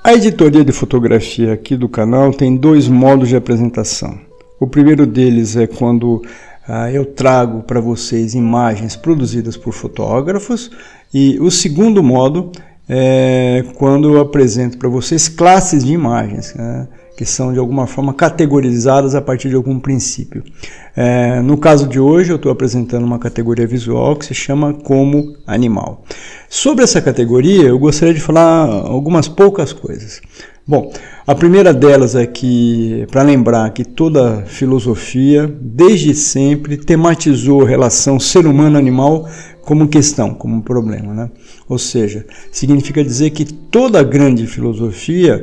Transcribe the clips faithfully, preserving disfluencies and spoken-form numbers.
A editoria de fotografia aqui do canal tem dois modos de apresentação. O primeiro deles é quando ah, eu trago para vocês imagens produzidas por fotógrafos, e o segundo modo é quando eu apresento para vocês classes de imagens, né, que são de alguma forma categorizadas a partir de algum princípio. É, no caso de hoje eu estou apresentando uma categoria visual que se chama como animal. Sobre essa categoria eu gostaria de falar algumas poucas coisas. Bom, a primeira delas é que, para lembrar que toda filosofia, desde sempre, tematizou a relação ser humano-animal como questão, como problema, né? Ou seja, significa dizer que toda grande filosofia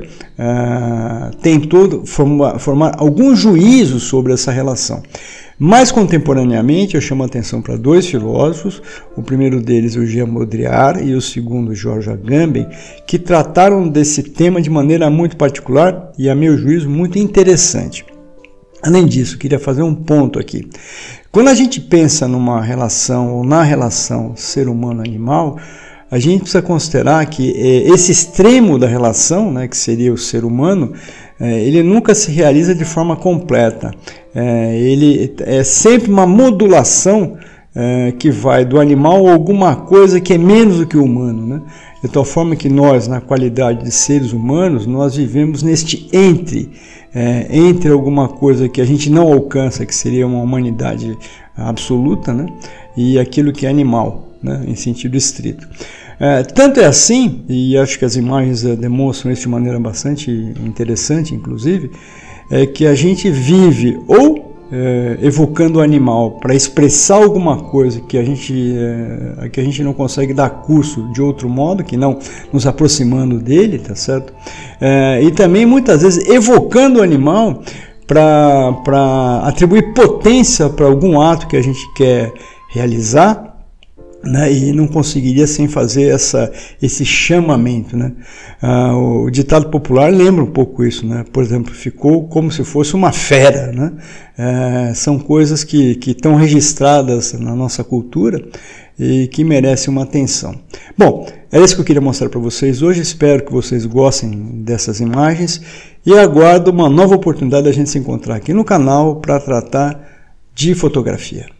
ah, tentou formar, formar algum juízo sobre essa relação. Mais contemporaneamente, eu chamo a atenção para dois filósofos, o primeiro deles, o Jean Baudrillard, e o segundo, George Agamben, que trataram desse tema de maneira muito particular e, a meu juízo, muito interessante. Além disso, queria fazer um ponto aqui. Quando a gente pensa numa relação, ou na relação ser humano-animal, a gente precisa considerar que eh, esse extremo da relação, né, que seria o ser humano, eh, ele nunca se realiza de forma completa. Eh, ele é sempre uma modulação eh, que vai do animal a alguma coisa que é menos do que o humano, né? De tal forma que nós, na qualidade de seres humanos, nós vivemos neste entre, é, entre alguma coisa que a gente não alcança, que seria uma humanidade absoluta, né, e aquilo que é animal, né, em sentido estrito. É, tanto é assim, e acho que as imagens é, demonstram isso de maneira bastante interessante, inclusive, é que a gente vive ou É, evocando o animal para expressar alguma coisa que a gente é, que a gente não consegue dar curso de outro modo, que não nos aproximando dele, tá certo? É, e também muitas vezes evocando o animal para atribuir potência para algum ato que a gente quer realizar, né, e não conseguiria sem fazer essa, esse chamamento, né? Ah, o ditado popular lembra um pouco isso, né? Por exemplo, ficou como se fosse uma fera, né? É, são coisas que, que estão registradas na nossa cultura e que merecem uma atenção. Bom, é isso que eu queria mostrar para vocês hoje. Espero que vocês gostem dessas imagens e aguardo uma nova oportunidade de a gente se encontrar aqui no canal para tratar de fotografia.